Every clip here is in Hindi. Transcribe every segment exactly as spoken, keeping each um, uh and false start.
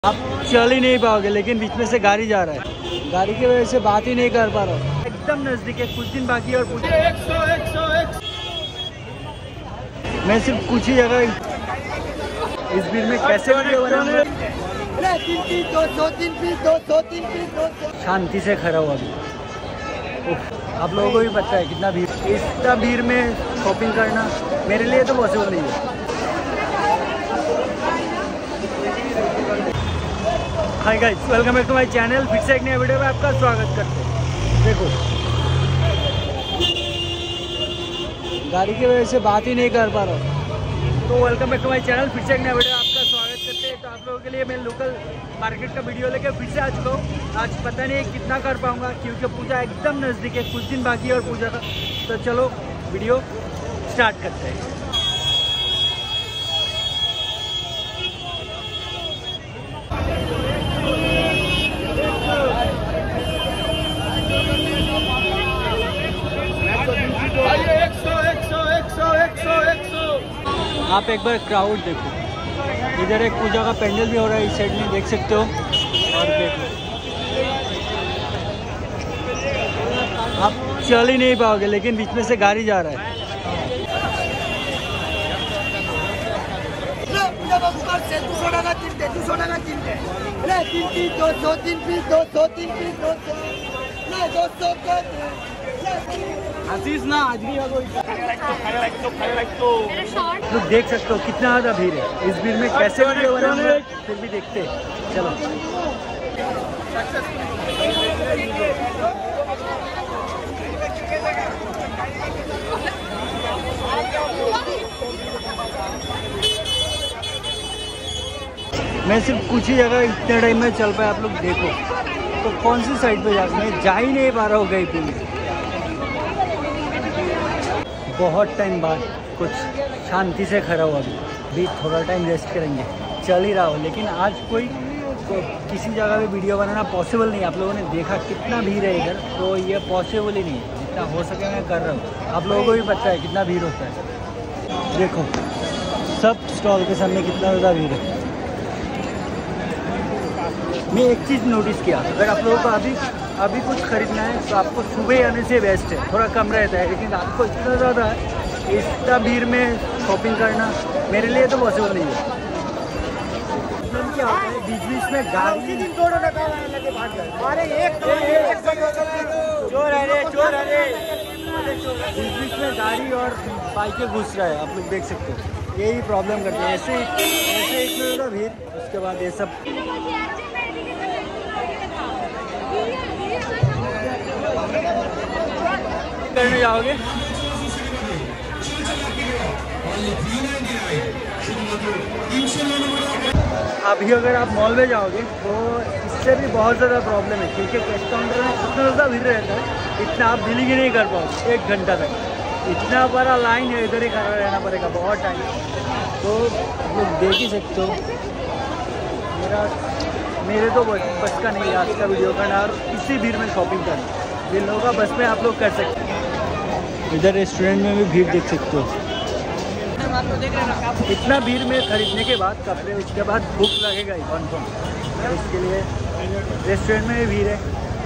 आप चल ही नहीं पाओगे, लेकिन बीच में से गाड़ी जा रहा है, गाड़ी की वजह से बात ही नहीं कर पा रहा हूँ। एकदम नज़दीक है, कुछ दिन बाकी है और कुछ एक सौ, एक सौ, एक मैं सिर्फ कुछ ही जगह इस भीड़ में कैसे वीडियो बनाऊंगा। शांति से खड़ा हुआ अभी। आप लोगों को भी पता है कितना भीड़, इतना भीड़ में शॉपिंग करना मेरे लिए तो पॉसिबल नहीं है। Hi guys, welcome back to my channel. फिर से एक नया वीडियो में आपका स्वागत करते हैं। देखो गाड़ी की वजह से बात ही नहीं कर पा रहा हूँ। तो welcome back to my channel, फिर से एक नया वीडियो आपका स्वागत करते हैं। तो आप लोगों के लिए मैं लोकल मार्केट का वीडियो लेके फिर से आ चुका हूँ। आज पता नहीं कितना कर पाऊँगा, क्योंकि पूजा एकदम नज़दीक है, कुछ दिन बाकी है और पूजा का। तो चलो वीडियो स्टार्ट करते हैं। आप एक बार क्राउड देखो, इधर एक पूजा का पेंडल भी हो रहा है, इस साइड में देख सकते हो। और देखो आप चल ही नहीं पाओगे, लेकिन बीच में से गाड़ी जा रहा है। ना आज भी तो देख सकते हो कितना ज़्यादा भीड़ है। इस भीड़ में कैसे वीडियो बनाऊंगा फिर भी देखते हैं। चलो मैं सिर्फ कुछ ही जगह इतने टाइम में चल पाया। आप लोग देखो तो कौन सी साइड पे जा, मैं जा ही नहीं पा रहा हूँ कहीं भी। बहुत टाइम बाद कुछ शांति से खड़ा हुआ अभी भी थोड़ा टाइम रेस्ट करेंगे। चल ही रहा हो, लेकिन आज कोई को, किसी जगह पे वीडियो बनाना पॉसिबल नहीं। आप लोगों ने देखा कितना भीड़ है इधर, तो ये पॉसिबल ही नहीं है। जितना हो सके मैं कर रहा हूँ। आप लोगों को भी पता है कितना भीड़ होता है। देखो सब स्टॉल के सामने कितना ज़्यादा भीड़ है। मैं एक चीज़ नोटिस किया, अगर आप लोगों को अभी अभी कुछ खरीदना है तो आपको सुबह आने से बेस्ट है, थोड़ा कम रहता है। लेकिन आपको इतना ज़्यादा है, इतना भीड़ में शॉपिंग करना मेरे लिए तो पॉसिबल नहीं है। मतलब क्या होता है, बीच बीच में गाड़ी बीच बीच में गाड़ी और बाइकें घुस रहा है। आप लोग देख सकते हो, यही प्रॉब्लम करते हैं। ऐसे ऐसे इतना ज़्यादा भीड़, उसके बाद ये सब करने जाओगे। अभी अगर आप मॉल में जाओगे तो इससे भी बहुत ज़्यादा प्रॉब्लम है, क्योंकि कैश काउंटर में इतना ज़्यादा भीड़ रहता है, इतना आप बिलिंग ही नहीं कर पाओगे एक घंटा तक। इतना बड़ा लाइन है, इधर ही खड़ा रहना पड़ेगा बहुत टाइम। तो आप लोग देख ही सकते हो, मेरा मेरे तो बस का नहीं है आज का वीडियो करना और इसी भीड़ में शॉपिंग करना। जिन लोगों का बस में आप लोग कर सकते हैं। इधर रेस्टोरेंट में भी भीड़ देख सकते हो। इतना भीड़ में खरीदने के बाद कपड़े, उसके बाद भूख लगेगा ही कन्फर्म। इसके लिए रेस्टोरेंट में भी भीड़ है।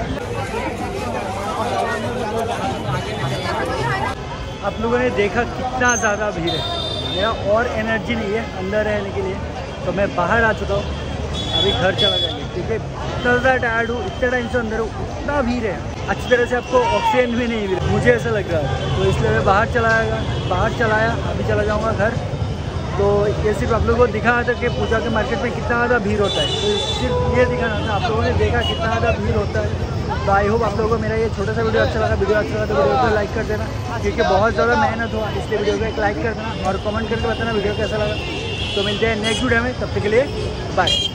आप लोगों ने देखा कितना ज़्यादा भीड़ है। मेरा और एनर्जी नहीं है अंदर रहने के लिए, तो मैं बाहर आ चुका हूँ। अभी घर चला जाएंगे, क्योंकि इतना ज़्यादा टायर्ड हूँ, इतने टाइम से अंदर हूँ, इतना भीड़ है, अच्छी तरह से आपको ऑक्सीजन भी नहीं मिल रहा, मुझे ऐसा लग रहा है। तो इसलिए मैं बाहर चलाएगा बाहर चलाया अभी चला जाऊँगा घर। तो ये सिर्फ आप लोगों को दिखाना था कि पूजा के मार्केट में कितना ज़्यादा भीड़ होता है। तो सिर्फ ये दिखाना था। आप लोगों ने देखा कितना ज़्यादा भीड़ होता है। तो आई होप आप लोगों को मेरा ये छोटा सा वीडियो अच्छा लगा। वीडियो अच्छा लगा तो वीडियो को लाइक कर देना, क्योंकि बहुत ज़्यादा मेहनत हुआ, इसलिए वीडियो को एक लाइक कर देना और कमेंट करके बताना वीडियो कैसा लगा। तो मिलते हैं नेक्स्ट वीडियो में, तब तक के लिए बाय।